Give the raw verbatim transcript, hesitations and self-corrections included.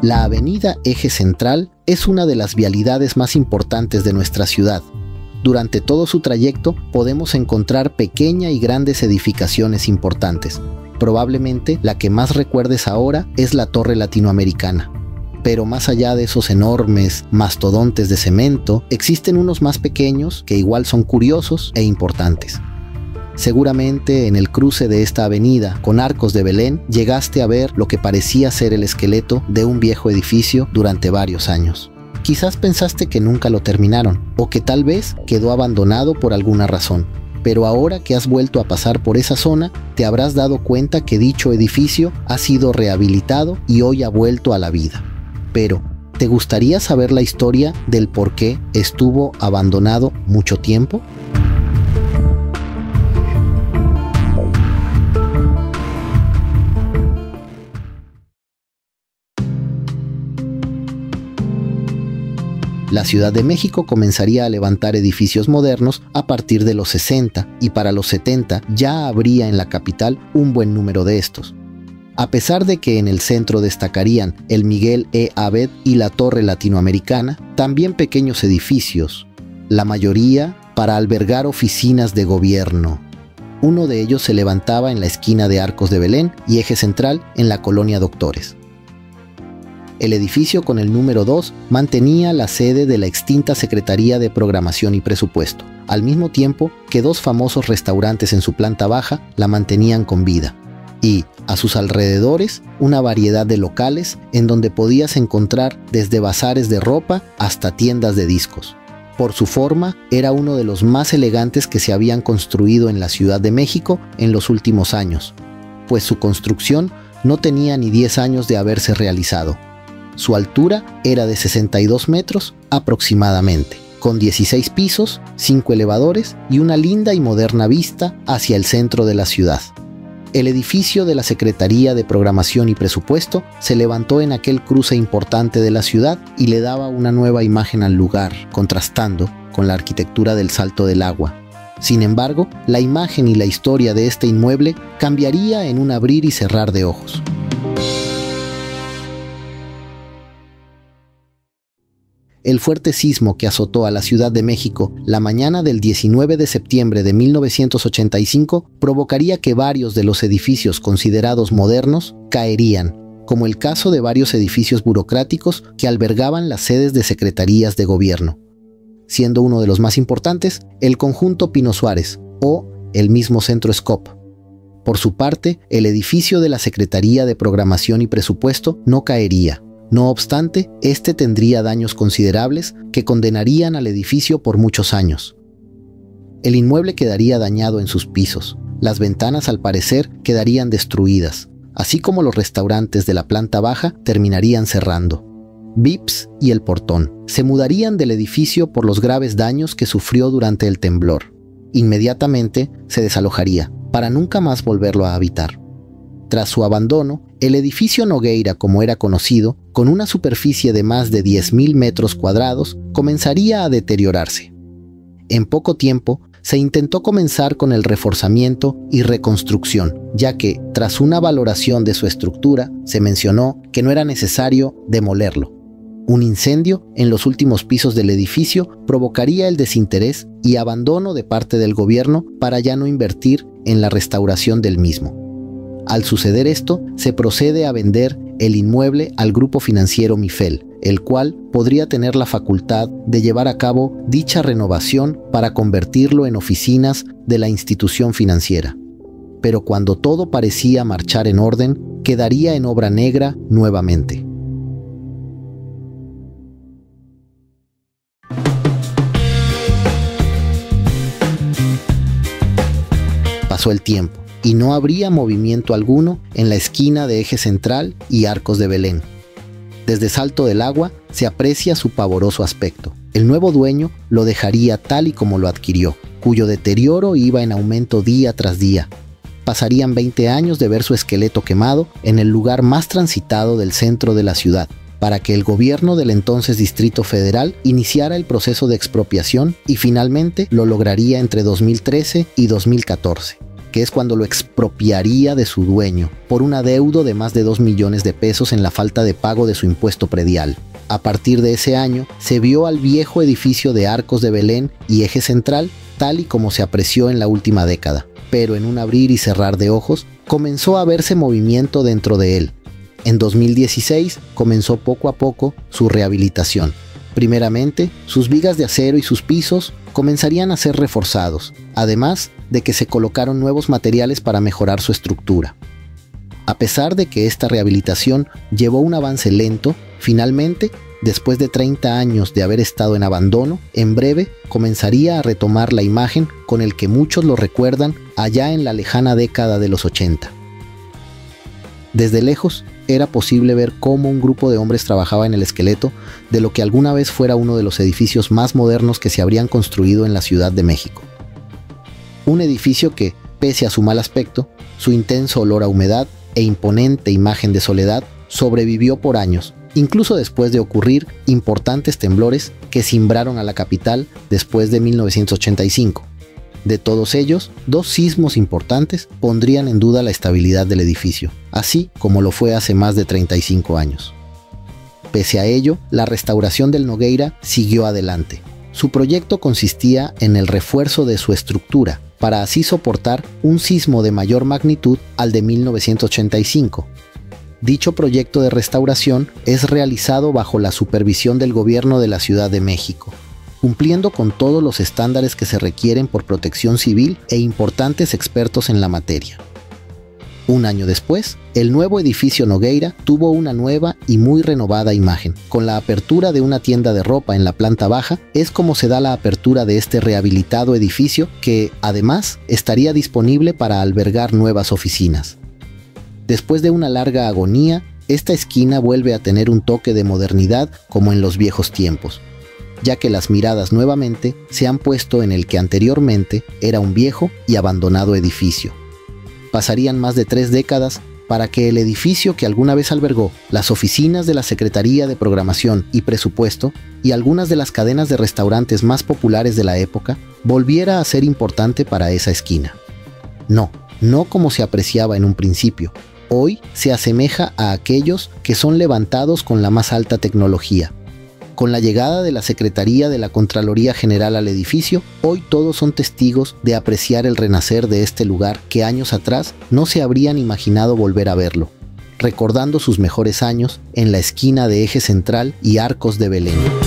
La avenida Eje Central es una de las vialidades más importantes de nuestra ciudad. Durante todo su trayecto podemos encontrar pequeñas y grandes edificaciones importantes. Probablemente la que más recuerdes ahora es la Torre Latinoamericana. Pero más allá de esos enormes mastodontes de cemento, existen unos más pequeños que igual son curiosos e importantes. Seguramente en el cruce de esta avenida con Arcos de Belén llegaste a ver lo que parecía ser el esqueleto de un viejo edificio durante varios años. Quizás pensaste que nunca lo terminaron o que tal vez quedó abandonado por alguna razón, pero ahora que has vuelto a pasar por esa zona te habrás dado cuenta que dicho edificio ha sido rehabilitado y hoy ha vuelto a la vida. Pero, ¿te gustaría saber la historia del por qué estuvo abandonado mucho tiempo? La Ciudad de México comenzaría a levantar edificios modernos a partir de los sesenta y para los setenta ya habría en la capital un buen número de estos. A pesar de que en el centro destacarían el Miguel E. Abed y la Torre Latinoamericana, también pequeños edificios, la mayoría para albergar oficinas de gobierno. Uno de ellos se levantaba en la esquina de Arcos de Belén y Eje Central en la colonia Doctores. El edificio con el número dos mantenía la sede de la extinta Secretaría de Programación y Presupuesto, al mismo tiempo que dos famosos restaurantes en su planta baja la mantenían con vida. Y, a sus alrededores, una variedad de locales en donde podías encontrar desde bazares de ropa hasta tiendas de discos. Por su forma, era uno de los más elegantes que se habían construido en la Ciudad de México en los últimos años, pues su construcción no tenía ni diez años de haberse realizado. Su altura era de sesenta y dos metros aproximadamente, con dieciséis pisos, cinco elevadores y una linda y moderna vista hacia el centro de la ciudad. El edificio de la Secretaría de Programación y Presupuesto se levantó en aquel cruce importante de la ciudad y le daba una nueva imagen al lugar, contrastando con la arquitectura del Salto del Agua. Sin embargo, la imagen y la historia de este inmueble cambiaría en un abrir y cerrar de ojos. El fuerte sismo que azotó a la Ciudad de México la mañana del diecinueve de septiembre de mil novecientos ochenta y cinco provocaría que varios de los edificios considerados modernos caerían, como el caso de varios edificios burocráticos que albergaban las sedes de secretarías de gobierno, siendo uno de los más importantes el conjunto Pino Suárez o el mismo Centro Scop. Por su parte, el edificio de la Secretaría de Programación y Presupuesto no caería. No obstante, este tendría daños considerables que condenarían al edificio por muchos años. El inmueble quedaría dañado en sus pisos, las ventanas al parecer quedarían destruidas, así como los restaurantes de la planta baja terminarían cerrando. Vips y el portón se mudarían del edificio por los graves daños que sufrió durante el temblor. Inmediatamente se desalojaría, para nunca más volverlo a habitar. Tras su abandono, el edificio Nogueira, como era conocido, con una superficie de más de diez mil metros cuadrados, comenzaría a deteriorarse. En poco tiempo, se intentó comenzar con el reforzamiento y reconstrucción, ya que, tras una valoración de su estructura, se mencionó que no era necesario demolerlo. Un incendio en los últimos pisos del edificio provocaría el desinterés y abandono de parte del gobierno para ya no invertir en la restauración del mismo. Al suceder esto, se procede a vender el inmueble al grupo financiero Mifel, el cual podría tener la facultad de llevar a cabo dicha renovación para convertirlo en oficinas de la institución financiera. Pero cuando todo parecía marchar en orden, quedaría en obra negra nuevamente. Pasó el tiempo y no habría movimiento alguno en la esquina de Eje Central y Arcos de Belén. Desde Salto del Agua se aprecia su pavoroso aspecto. El nuevo dueño lo dejaría tal y como lo adquirió, cuyo deterioro iba en aumento día tras día. Pasarían veinte años de ver su esqueleto quemado en el lugar más transitado del centro de la ciudad, para que el gobierno del entonces Distrito Federal iniciara el proceso de expropiación y finalmente lo lograría entre dos mil trece y dos mil catorce. que es cuando lo expropiaría de su dueño por un adeudo de más de dos millones de pesos en la falta de pago de su impuesto predial. A partir de ese año, se vio al viejo edificio de Arcos de Belén y Eje Central tal y como se apreció en la última década, pero en un abrir y cerrar de ojos, comenzó a verse movimiento dentro de él. En dos mil dieciséis comenzó poco a poco su rehabilitación. Primeramente, sus vigas de acero y sus pisos comenzarían a ser reforzados, además de que se colocaron nuevos materiales para mejorar su estructura. A pesar de que esta rehabilitación llevó un avance lento, finalmente, después de treinta años de haber estado en abandono, en breve comenzaría a retomar la imagen con el que muchos lo recuerdan allá en la lejana década de los ochenta. Desde lejos, era posible ver cómo un grupo de hombres trabajaba en el esqueleto de lo que alguna vez fuera uno de los edificios más modernos que se habrían construido en la Ciudad de México. Un edificio que, pese a su mal aspecto, su intenso olor a humedad e imponente imagen de soledad, sobrevivió por años, incluso después de ocurrir importantes temblores que cimbraron a la capital después de mil novecientos ochenta y cinco. De todos ellos, dos sismos importantes pondrían en duda la estabilidad del edificio, así como lo fue hace más de treinta y cinco años. Pese a ello, la restauración del Nogueira siguió adelante. Su proyecto consistía en el refuerzo de su estructura, para así soportar un sismo de mayor magnitud al de mil novecientos ochenta y cinco. Dicho proyecto de restauración es realizado bajo la supervisión del gobierno de la Ciudad de México, cumpliendo con todos los estándares que se requieren por protección civil e importantes expertos en la materia. Un año después, el nuevo edificio Nogueira tuvo una nueva y muy renovada imagen. Con la apertura de una tienda de ropa en la planta baja, es como se da la apertura de este rehabilitado edificio que, además, estaría disponible para albergar nuevas oficinas. Después de una larga agonía, esta esquina vuelve a tener un toque de modernidad como en los viejos tiempos, ya que las miradas nuevamente se han puesto en el que anteriormente era un viejo y abandonado edificio. Pasarían más de tres décadas para que el edificio que alguna vez albergó las oficinas de la Secretaría de Programación y Presupuesto y algunas de las cadenas de restaurantes más populares de la época volviera a ser importante para esa esquina. No, no como se apreciaba en un principio. Hoy se asemeja a aquellos que son levantados con la más alta tecnología. Con la llegada de la Secretaría de la Contraloría General al edificio, hoy todos son testigos de apreciar el renacer de este lugar que años atrás no se habrían imaginado volver a verlo, recordando sus mejores años en la esquina de Eje Central y Arcos de Belén.